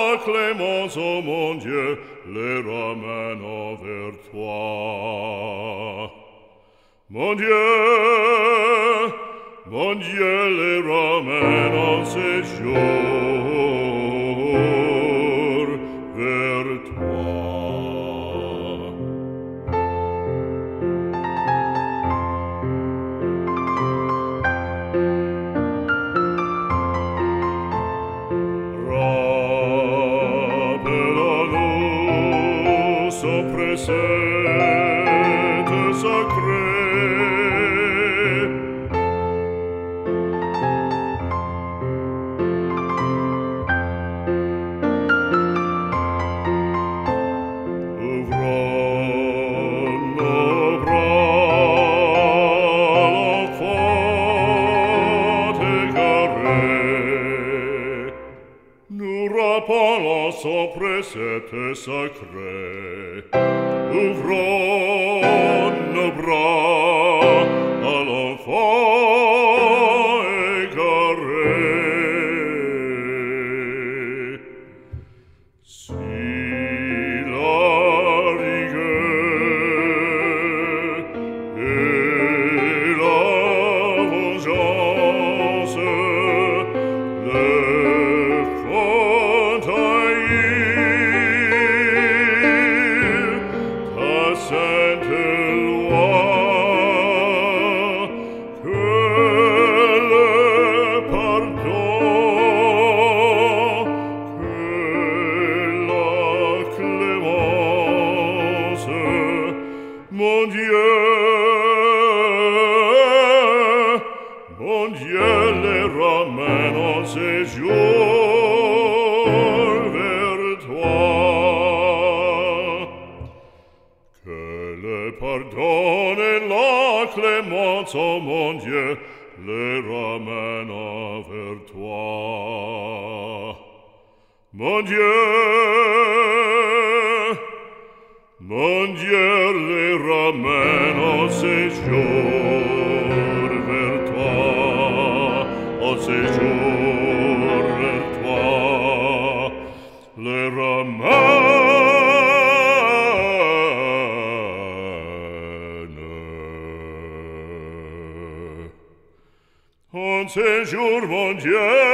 la clémence, ô mon Dieu, les ramène vers toi. Mon Dieu, les ramène en séjour vers toi. Rappelle-nous son précepte sacré. Rappelons son précepte sacré. Ouvrons nos bras à l'enfant égaré. Si la rigueur et la vengeance sainte loi, que le pardon, que la clémence, mon Dieu, les ramène en séjour vers toi. Pardonne la clémence, ô mon Dieu, les ramène vers toi. Mon Dieu, les ramène en séjour vers toi, en séjour vers toi, les ramène en séjour, mon Dieu,